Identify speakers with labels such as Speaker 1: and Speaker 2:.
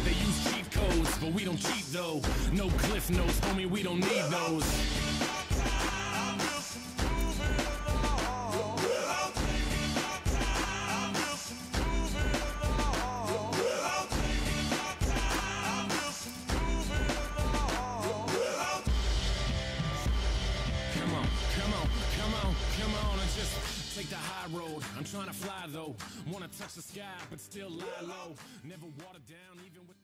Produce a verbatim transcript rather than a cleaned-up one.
Speaker 1: They use cheat codes, but we don't cheat though. No cliff notes, homie, we don't need those. Take the high road, I'm trying to fly though. Wanna touch the sky, but still lie low. Never water down, even with